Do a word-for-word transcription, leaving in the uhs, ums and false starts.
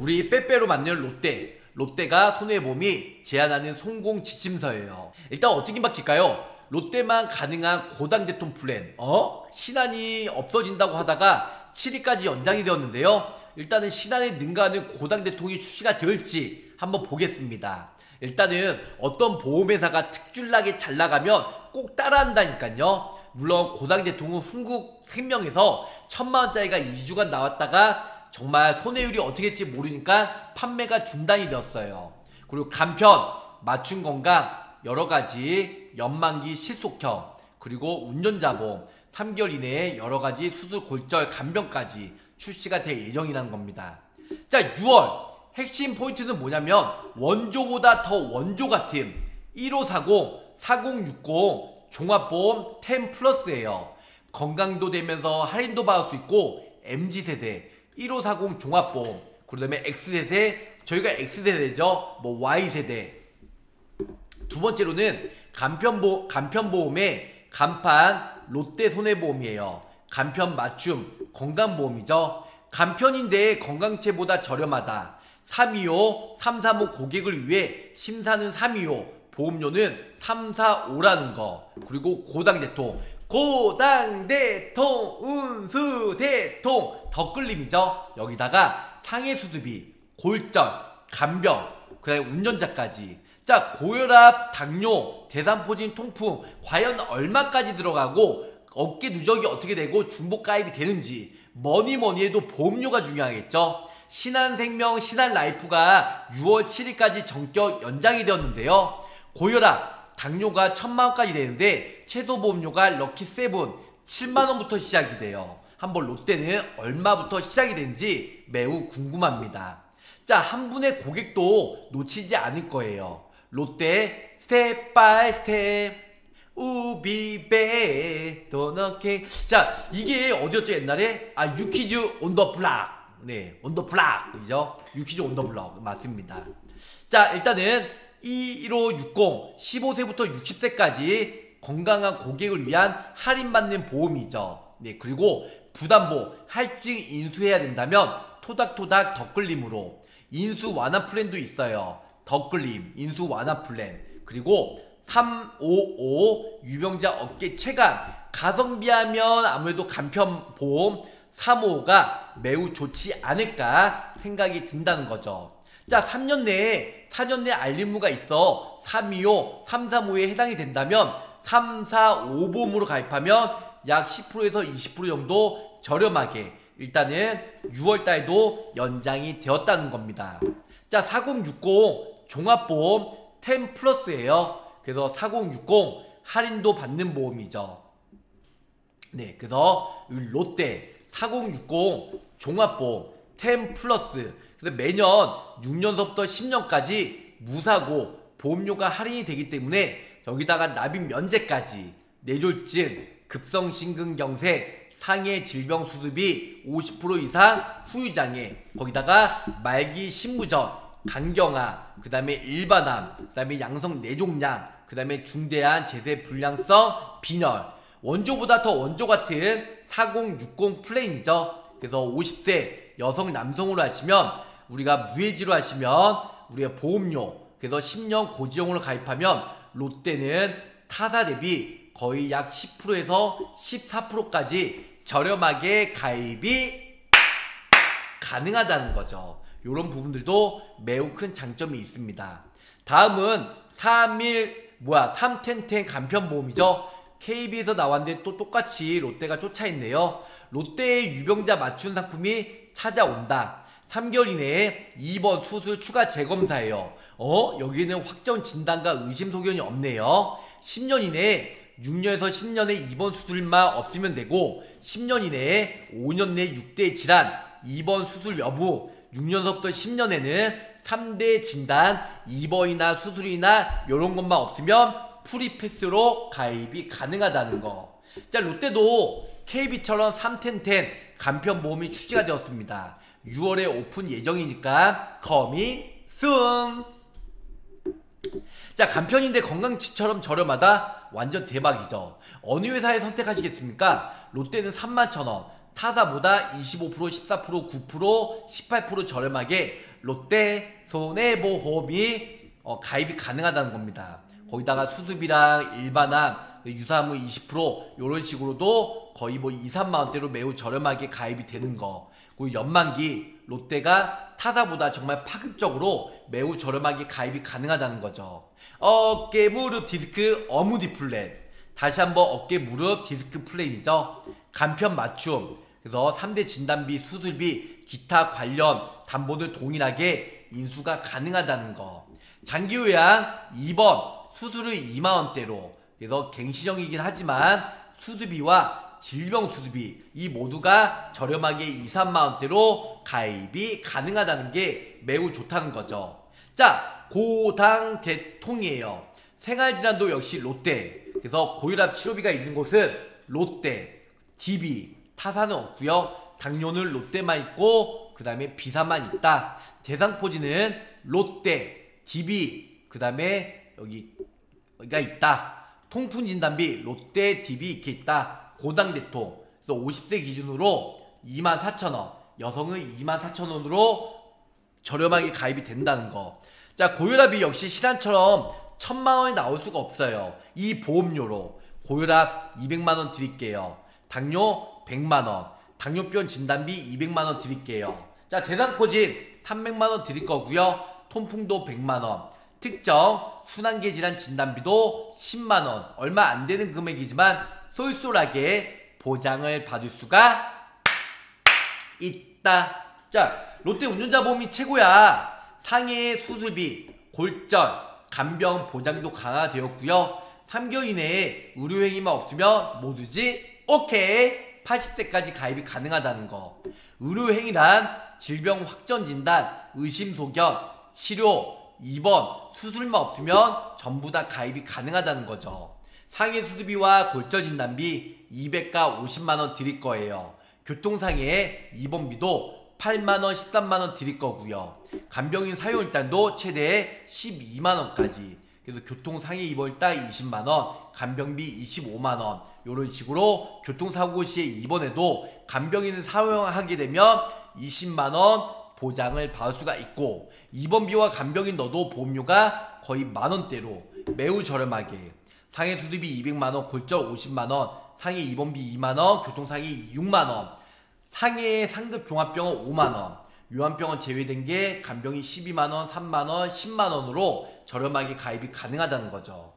우리 빼빼로 만드는 롯데 롯데가 손해보험이 제안하는 성공 지침서예요. 일단 어떻게 바뀔까요? 롯데만 가능한 고당대통 플랜 어? 신한이 없어진다고 하다가 칠 일까지 연장이 되었는데요. 일단은 신한에 능가하는 고당대통이 출시가 될지 한번 보겠습니다. 일단은 어떤 보험회사가 특출나게 잘 나가면 꼭 따라한다니까요. 물론 고당대통은 흥국생명에서 천만원짜리가 이 주간 나왔다가 정말 손해율이 어떻게 될지 모르니까 판매가 중단이 되었어요. 그리고 간편, 맞춤건강, 여러가지 연만기 실속형, 그리고 운전자보험 삼 개월 이내에 여러가지 수술 골절 간병까지 출시가 될 예정이라는 겁니다. 자, 유월 핵심 포인트는 뭐냐면 원조보다 더 원조 같은 일오사공, 사공육공 종합보험 텐 플러스예요. 건강도 되면서 할인도 받을 수 있고 엠지세대 일오사공 종합보험, 그 다음에 X세대, 저희가 X세대죠. 뭐 Y세대. 두 번째로는 간편보, 간편보험의 간판 롯데 손해보험이에요. 간편 맞춤 건강보험이죠. 간편인데 건강체보다 저렴하다. 삼이오, 삼삼오 고객을 위해 심사는 삼이오, 보험료는 삼사오라는 거. 그리고 고당대통, 고당대통, 운수대통, 덧끌림이죠. 여기다가 상해수술비, 골절, 간병, 그 다음에 운전자까지. 자, 고혈압, 당뇨, 대상포진, 통풍 과연 얼마까지 들어가고 어깨 누적이 어떻게 되고 중복가입이 되는지 뭐니뭐니 해도 보험료가 중요하겠죠. 신한생명, 신한라이프가 유월 칠 일까지 전격 연장이 되었는데요. 고혈압, 당뇨가 천만원까지 되는데 최소 보험료가 럭키세븐 칠만원부터 시작이 돼요. 한번 롯데는 얼마부터 시작이 되는지 매우 궁금합니다. 자, 한 분의 고객도 놓치지 않을 거예요. 롯데 스텝 바이 스텝 우비베 도너케. 자, 이게 어디였죠 옛날에? 아, 유키즈 온 더 블락. 네, 온 더 블락이죠. 유키즈 온 더 블락 맞습니다. 자, 일단은 이일오육공 십오 세부터 육십 세까지 건강한 고객을 위한 할인받는 보험이죠. 네, 그리고 부담보 할증 인수해야 된다면 토닥토닥 덧끌림으로 인수 완화 플랜도 있어요. 덧끌림, 인수 완화 플랜. 그리고 삼오오 유병자 업계 체감. 가성비 하면 아무래도 간편보험 삼오오가 매우 좋지 않을까 생각이 든다는 거죠. 자, 삼 년 내에 사 년 내 알림무가 있어 삼이오, 삼삼오에 해당이 된다면 삼사오 보험으로 가입하면 약 십 퍼센트에서 이십 퍼센트 정도 저렴하게 일단은 유월달도 연장이 되었다는 겁니다. 자, 사공육공 종합보험 텐 플러스예요. 그래서 사공육공 할인도 받는 보험이죠. 네, 그래서 롯데 사공육공 종합보험 텐 플러스. 그래서 매년 육 년서부터 십 년까지 무사고 보험료가 할인이 되기 때문에 여기다가 납입 면제까지 뇌졸중, 급성심근경색, 상해 질병 수술비 오십 퍼센트 이상 후유장애, 거기다가 말기 신무전, 간경화, 그 다음에 일반암, 그 다음에 양성 뇌종양, 그 다음에 중대한 제세 불량성 빈혈. 원조보다 더 원조 같은 사공육공 플랜이죠. 그래서 오십 세 여성 남성으로 하시면 우리가 무해지로 하시면 우리가 보험료, 그래서 십 년 고지용으로 가입하면 롯데는 타사 대비 거의 약 십 퍼센트에서 십사 퍼센트까지 저렴하게 가입이 가능하다는 거죠. 이런 부분들도 매우 큰 장점이 있습니다. 다음은 삼일 뭐야 삼텐텐 간편보험이죠. 케이비에서 나왔는데 또 똑같이 롯데가 쫓아있네요. 롯데의 유병자 맞춤 상품이 찾아온다. 삼 개월 이내에 입원 수술 추가 재검사예요. 어? 여기는 확정 진단과 의심 소견이 없네요. 십 년 이내에 육 년에서 십 년의 입원 수술만 없으면 되고 십 년 이내에 오 년 내 육 대 질환 입원 수술 여부, 육 년서부터 십 년에는 삼 대 진단 입원이나 수술이나 이런 것만 없으면 프리패스로 가입이 가능하다는 거. 자, 롯데도 케이비처럼 삼텐텐 간편보험이 출시가 되었습니다. 유월에 오픈 예정이니까 커밍 순. 자, 간편인데 건강치처럼 저렴하다? 완전 대박이죠. 어느 회사에 선택하시겠습니까? 롯데는 삼만 천 원, 타사보다 이십오 퍼센트, 십사 퍼센트, 구 퍼센트, 십팔 퍼센트 저렴하게 롯데 손해보험이 어, 가입이 가능하다는 겁니다. 거기다가 수수비랑 일반암, 유사암은 이십 퍼센트 이런 식으로도 거의 뭐 이, 삼만 원대로 매우 저렴하게 가입이 되는 거. 그리고 연만기 롯데가 타사보다 정말 파급적으로 매우 저렴하게 가입이 가능하다는 거죠. 어깨 무릎 디스크 어무디 플랜. 다시 한번 어깨 무릎 디스크 플랜이죠. 간편 맞춤. 그래서 삼 대 진단비, 수술비, 기타 관련 담보를 동일하게 인수가 가능하다는 거. 장기 요양 이 번 수술을 이만 원대로. 그래서 갱신형이긴 하지만 수술비와 질병 수술비 이 모두가 저렴하게 이, 삼만 원대로 가입이 가능하다는 게 매우 좋다는 거죠. 자, 고당 대통이에요. 생활질환도 역시 롯데. 그래서 고혈압 치료비가 있는 곳은 롯데, 디비, 타사는 없고요. 당뇨는 롯데만 있고 그 다음에 비사만 있다. 대상포진은 롯데, 디비, 그 다음에 여기가 있다. 통풍 진단비 롯데, 디비 이렇게 있다. 고당 대통. 그래서 오십 세 기준으로 이만 사천 원, 여성은 이만 사천 원으로 저렴하게 가입이 된다는 거. 자, 고혈압이 역시 실환처럼 천만 원이 나올 수가 없어요. 이 보험료로 고혈압 이백만 원 드릴게요. 당뇨 백만 원, 당뇨병 진단비 이백만 원 드릴게요. 자, 대상포진 삼백만 원 드릴 거고요. 통풍도 백만 원, 특정 순환계 질환 진단비도 십만 원, 얼마 안 되는 금액이지만 쏠쏠하게 보장을 받을 수가 있다. 자, 롯데 운전자 보험이 최고야. 상해 수술비, 골절, 간병 보장도 강화되었고요. 삼 개월 이내에 의료행위만 없으면 모두지 오케이. 팔십 세까지 가입이 가능하다는 거. 의료행위란 질병 확전 진단, 의심 소견, 치료, 입원, 수술만 없으면 전부 다 가입이 가능하다는 거죠. 상해 수술비와 골절 진단비 이백과 오십만 원 드릴 거예요. 교통상해 입원비도 팔만 원, 십삼만 원 드릴 거고요. 간병인 사용일당도 최대 십이만 원까지. 그래서 교통상해 입원일당 이십만 원, 간병비 이십오만 원. 이런 식으로 교통사고 시에 입원해도 간병인을 사용하게 되면 이십만 원 보장을 받을 수가 있고, 입원비와 간병인 넣어도 보험료가 거의 만 원대로 매우 저렴하게. 상해 수술비 이백만 원, 골절 오십만 원, 상해 입원비 이만 원, 교통상해 육만 원, 상해 상급 종합병원 오만 원, 요한병원 제외된 게 간병인 십이만 원, 삼만 원, 십만 원으로 저렴하게 가입이 가능하다는 거죠.